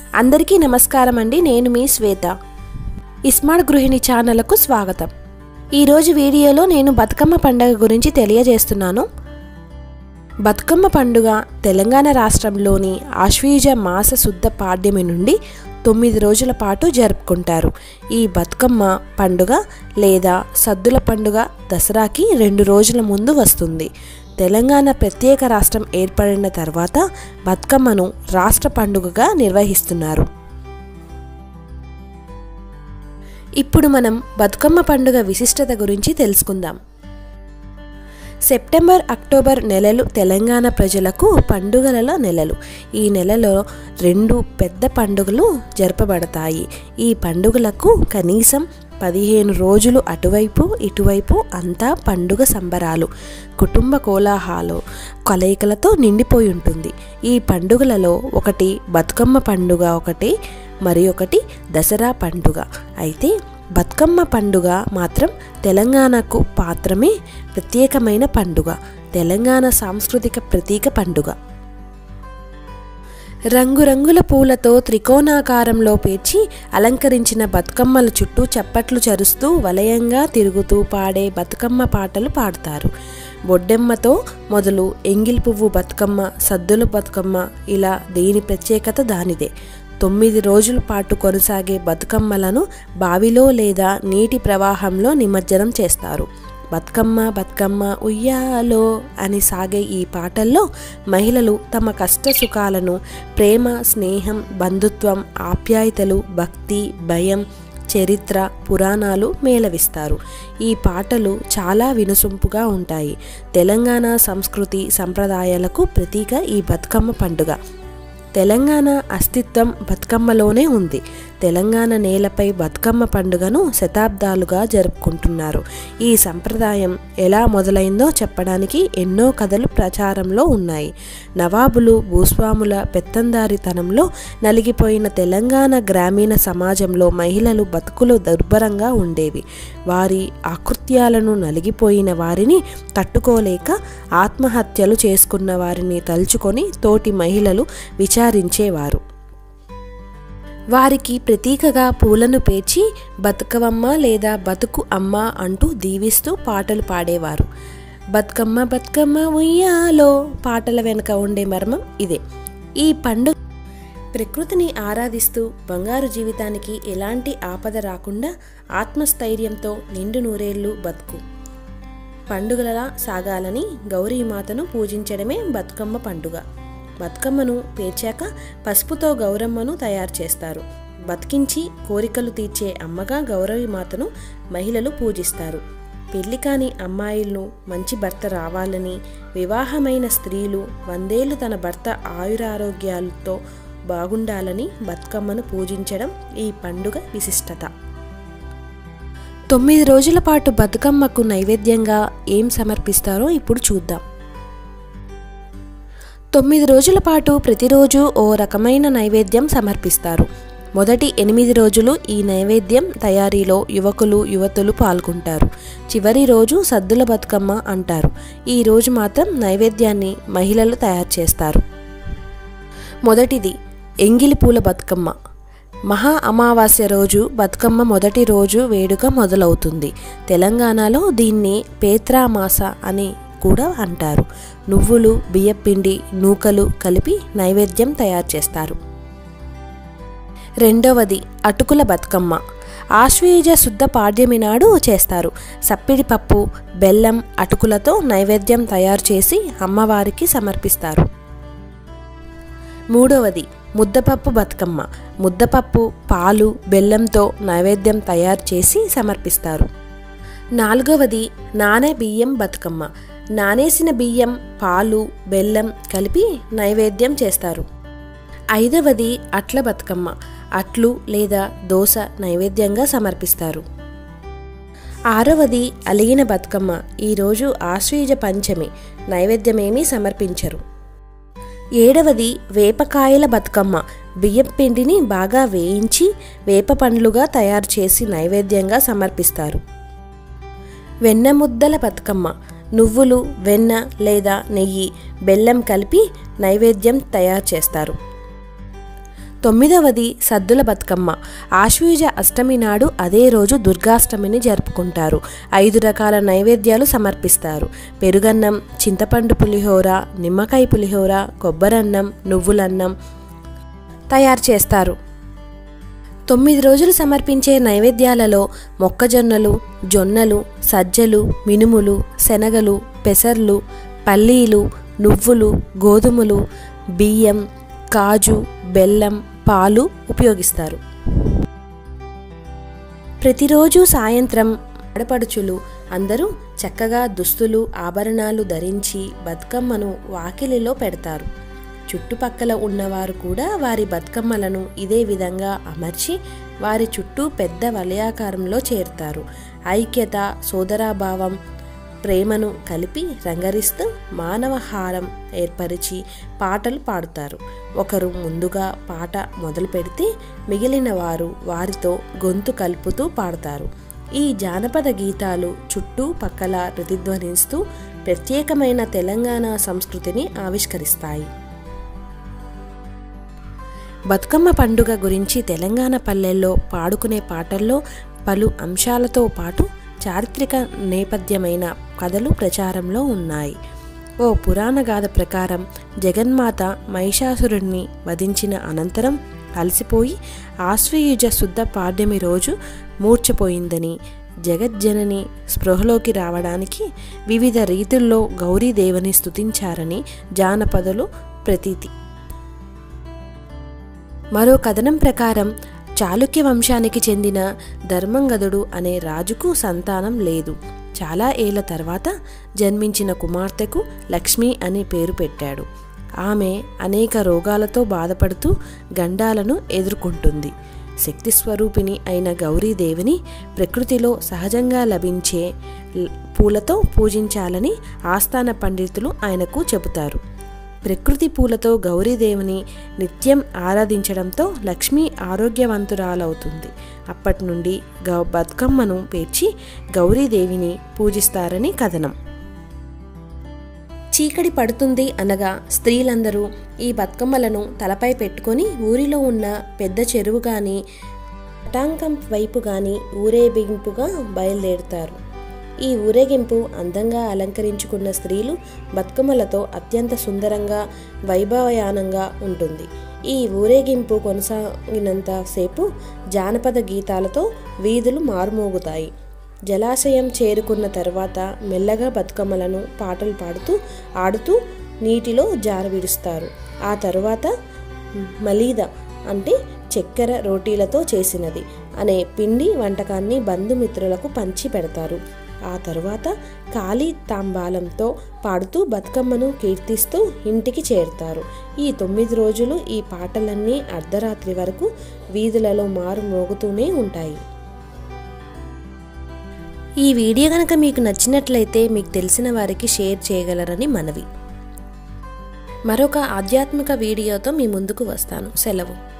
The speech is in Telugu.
అందరికీ నమస్కారం అండి. నేను మీ శ్వేత. ఇస్మార్ట్ గృహిణి ఛానల్కు స్వాగతం. ఈరోజు వీడియోలో నేను బతుకమ్మ పండుగ గురించి తెలియజేస్తున్నాను. బతుకమ్మ పండుగ తెలంగాణ రాష్ట్రంలోని ఆశ్వీజ మాస శుద్ధ పాడ్యమి నుండి 9 రోజుల పాటు జరుపుకుంటారు. ఈ బతుకమ్మ పండుగ లేదా సద్దుల పండుగ దసరాకి 2 రోజుల ముందు వస్తుంది. తెలంగాణ ప్రత్యేక రాష్ట్రం ఏర్పడిన తర్వాత బతుకమ్మను రాష్ట్ర పండుగగా నిర్వహిస్తున్నారు. ఇప్పుడు మనం బతుకమ్మ పండుగ విశిష్టత గురించి తెలుసుకుందాం. సెప్టెంబర్, అక్టోబర్ నెలలు తెలంగాణ ప్రజలకు పండుగల నెలలు. ఈ నెలలో 2 పెద్ద పండుగలు జరపబడతాయి. ఈ పండుగలకు కనీసం 15 రోజులు అటువైపు ఇటువైపు అంతా పండుగ సంబరాలు, కుటుంబ కోలాహలాలు, కలయికలతో నిండిపోయి ఉంటుంది. ఈ పండుగలలో ఒకటి బతుకమ్మ పండుగ, మరి ఒకటి దసరా పండుగ. అయితే బతుకమ్మ పండుగ మాత్రం తెలంగాణకు మాత్రమే ప్రత్యేకమైన పండుగ. తెలంగాణ సాంస్కృతిక ప్రతీక పండుగ. రంగురంగుల పూలతో త్రికోణాకారంలో పేర్చి అలంకరించిన బతుకమ్మల చుట్టూ చప్పట్లు చరుస్తూ వలయంగా తిరుగుతూ పాడే బతుకమ్మ పాటలు పాడతారు. బొడ్డెమ్మతో మొదలు ఎంగిలి పువ్వు బతుకమ్మ, సద్దుల బతుకమ్మ, ఇలా దేని ప్రత్యేకత దానిదే. 9 రోజుల పాటు కొనసాగే బతుకమ్మలను బావిలో లేదా నీటి ప్రవాహంలో నిమజ్జనం చేస్తారు. బతుకమ్మ బతుకమ్మ ఉయ్యాలో అని సాగే ఈ పాటల్లో మహిళలు తమ కష్ట సుఖాలను, ప్రేమ, స్నేహం, బంధుత్వం, ఆప్యాయతలు, భక్తి, భయం, చరిత్ర, పురాణాలు మేళవిస్తారు. ఈ పాటలు చాలా వినసొంపుగా ఉంటాయి. తెలంగాణ సంస్కృతి సంప్రదాయాలకు ప్రతీక ఈ బతుకమ్మ పండుగ. తెలంగాణ అస్తిత్వం బతుకమ్మలోనే ఉంది. తెలంగాణ నేలపై బతుకమ్మ పండుగను శతాబ్దాలుగా జరుపుకుంటున్నారు. ఈ సంప్రదాయం ఎలా మొదలైందో చెప్పడానికి ఎన్నో కథలు ప్రచారంలో ఉన్నాయి. నవాబులు, భూస్వాముల పెత్తందారితనంలో నలిగిపోయిన తెలంగాణ గ్రామీణ సమాజంలో మహిళలు బతుకులు దుర్భరంగా ఉండేవి. వారి ఆకృత్యాలను నలిగిపోయిన వారిని తట్టుకోలేక ఆత్మహత్యలు చేసుకున్న వారిని తలుచుకొని తోటి మహిళలు విచారించేవారు. వారికి ప్రతీకగా పూలను పేర్చి బతుకమ్మ లేదా బతుకు అమ్మ అంటూ దీవిస్తూ పాటలు పాడేవారు. బతుకమ్మ బతుకమ్మ ఉయ్యాలో పాటల వెనుక ఉండే మర్మం ఇదే. ఈ పండుగ ప్రకృతిని ఆరాధిస్తూ బంగారు జీవితానికి ఎలాంటి ఆపద రాకుండా ఆత్మస్థైర్యంతో నిండు నూరేళ్లు బతుకు పండుగలా సాగాలని గౌరీమాతను పూజించడమే బతుకమ్మ పండుగ. బతుకమ్మను పేర్చాక పసుపుతో గౌరమ్మను తయారు చేస్తారు. బతికించి కోరికలు తీర్చే అమ్మగా గౌరవీమాతను మహిళలు పూజిస్తారు. పెళ్లి కాని అమ్మాయిలను మంచి భర్త రావాలని, వివాహమైన స్త్రీలు 100 ఏళ్లు తన భర్త ఆయురారోగ్యాలతో బాగుండాలని బతుకమ్మను పూజించడం ఈ పండుగ విశిష్టత. 9 రోజుల పాటు బతుకమ్మకు నైవేద్యంగా ఏం సమర్పిస్తారో ఇప్పుడు చూద్దాం. 9 రోజుల పాటు ప్రతిరోజు ఓ రకమైన నైవేద్యం సమర్పిస్తారు. మొదటి 8 రోజులు ఈ నైవేద్యం తయారీలో యువకులు, యువతులు పాల్గొంటారు. చివరి రోజు సద్దుల బతుకమ్మ అంటారు. ఈ రోజు మాత్రం నైవేద్యాన్ని మహిళలు తయారు చేస్తారు. మొదటిది ఎంగిలి పూల బతుకమ్మ. మహా అమావాస్య రోజు బతుకమ్మ మొదటి రోజు వేడుక మొదలవుతుంది. తెలంగాణలో దీన్ని పేత్రామాస అని కూడా అంటారు. నువ్వులు, బియ్యపిండి, నూకలు కలిపి నైవేద్యం తయారు చేస్తారు. రెండవది అటుకుల బతుకమ్మ. ఆశ్వీజ శుద్ధ పాడ్యమి నాడు చేస్తారు. సప్పిడి పప్పు, బెల్లం, అటుకులతో నైవేద్యం తయారు చేసి అమ్మవారికి సమర్పిస్తారు. మూడవది ముద్దపప్పు బతుకమ్మ. ముద్దపప్పు, పాలు, బెల్లంతో నైవేద్యం తయారు చేసి సమర్పిస్తారు. నాలుగవది నానే బియ్యం బతుకమ్మ. నానేసిన బియ్యం, పాలు, బెల్లం కలిపి నైవేద్యం చేస్తారు. ఐదవది అట్ల బతుకమ్మ. అట్లు లేదా దోశ నైవేద్యంగా సమర్పిస్తారు. ఆరవది అలిగిన బతుకమ్మ. ఈరోజు ఆశ్వీజ పంచమి, నైవేద్యమేమీ సమర్పించరు. ఏడవది వేపకాయల బతుకమ్మ. బియ్యం పిండిని బాగా వేయించి వేప పండ్లుగా తయారు చేసి నైవేద్యంగా సమర్పిస్తారు. వెన్న ముద్దల బతుకమ్మ. నువ్వులు, వెన్న లేదా నెయ్యి, బెల్లం కలిపి నైవేద్యం తయారు చేస్తారు. 9వది సద్దుల బతుకమ్మ. ఆశ్వయుజ అష్టమి నాడు అదే రోజు దుర్గాష్టమిని జరుపుకుంటారు. 5 రకాల నైవేద్యాలు సమర్పిస్తారు. పెరుగన్నం, చింతపండు పులిహోర, నిమ్మకాయ పులిహోర, కొబ్బరన్నం, నువ్వులన్నం తయారు చేస్తారు. 9 రోజులు సమర్పించే నైవేద్యాలలో మొక్కజొన్నలు, జొన్నలు, సజ్జలు, మినుములు, శనగలు, పెసర్లు, పల్లీలు, నువ్వులు, గోధుమలు, బియ్యం, కాజు, బెల్లం, పాలు ఉపయోగిస్తారు. ప్రతిరోజు సాయంత్రం ఆడపడుచులు అందరూ చక్కగా దుస్తులు, ఆభరణాలు ధరించి బతుకమ్మను వాకిలిలో పెడతారు. చుట్టుపక్కల ఉన్నవారు కూడా వారి బతుకమ్మలను ఇదే విధంగా అమర్చి వారి చుట్టూ పెద్ద వలయాకారంలో చేరుతారు. ఐక్యత, సోదరాభావం, ప్రేమను కలిపి రంగరిస్తూ మానవహారం ఏర్పరిచి పాటలు పాడుతారు. ఒకరు ముందుగా పాట మొదలు పెడితే మిగిలిన వారు వారితో గొంతు కలుపుతూ పాడతారు. ఈ జానపద గీతాలు చుట్టూ పక్కల ప్రతిధ్వనిస్తూ ప్రత్యేకమైన తెలంగాణ సంస్కృతిని ఆవిష్కరిస్తాయి. బతుకమ్మ పండుగ గురించి తెలంగాణ పల్లెల్లో పాడుకునే పాటల్లో పలు అంశాలతో పాటు చారిత్రక నేపథ్యమైన కథలు ప్రచారంలో ఉన్నాయి. ఓ పురాణ గాథ ప్రకారం జగన్మాత మహిషాసురుణ్ణి వధించిన అనంతరం అలసిపోయి ఆశ్వయుజ శుద్ధ పాడ్యమి రోజు మూర్ఛపోయిందని, జగజ్జనని స్పృహలోకి రావడానికి వివిధ రీతుల్లో గౌరీదేవిని స్తుతించారని జానపదులు ప్రతీతి. మరో కథనం ప్రకారం చాళుక్య వంశానికి చెందిన ధర్మంగదుడు అనే రాజుకు సంతానం లేదు. చాలా ఏళ్ల తర్వాత జన్మించిన కుమార్తెకు లక్ష్మి అని పేరు పెట్టాడు. ఆమె అనేక రోగాలతో బాధపడుతూ గండాలను ఎదుర్కొంటుంది. శక్తి స్వరూపిణి అయిన గౌరీదేవిని ప్రకృతిలో సహజంగా లభించే పూలతో పూజించాలని ఆస్థాన పండితులు ఆయనకు చెబుతారు. ప్రకృతి పూలతో గౌరీదేవిని నిత్యం ఆరాధించడంతో లక్ష్మి ఆరోగ్యవంతురాలవుతుంది. అప్పటి నుండి బతుకమ్మను పేర్చి గౌరీదేవిని పూజిస్తారని కథనం. చీకటి పడుతుంది అనగా స్త్రీలందరూ ఈ బతుకమ్మలను తలపై పెట్టుకొని ఊరిలో ఉన్న పెద్ద చెరువు కానీ తటాంకం వైపు కానీ ఊరేగింపుగా బయలుదేరుతారు. ఈ ఊరేగింపు అందంగా అలంకరించుకున్న స్త్రీలు బతుకమ్మలతో అత్యంత సుందరంగా వైభవయానంగా ఉంటుంది. ఈ ఊరేగింపు కొనసాగినంత సేపు జానపద గీతాలతో వీధులు మారుమోగుతాయి. జలాశయం చేరుకున్న తర్వాత మెల్లగా బతుకమ్మలను పాటలు పాడుతూ ఆడుతూ నీటిలో జారవిడుస్తారు. ఆ తరువాత మలీద అంటే చక్కెర రోటీలతో చేసినది అనే పిండి వంటకాన్ని బంధుమిత్రులకు పంచి పెడతారు. ఆ తరువాత ఖాళీ తాంబాలంతో పాడుతూ బతుకమ్మను కీర్తిస్తూ ఇంటికి చేరుతారు. ఈ 9 రోజులు ఈ పాటలన్నీ అర్ధరాత్రి వరకు వీధులలో మారుమోగుతూనే ఉంటాయి. ఈ వీడియో కనుక మీకు నచ్చినట్లయితే మీకు తెలిసిన వారికి షేర్ చేయగలరని మనవి. మరొక ఆధ్యాత్మిక వీడియోతో మీ ముందుకు వస్తాను. సెలవు.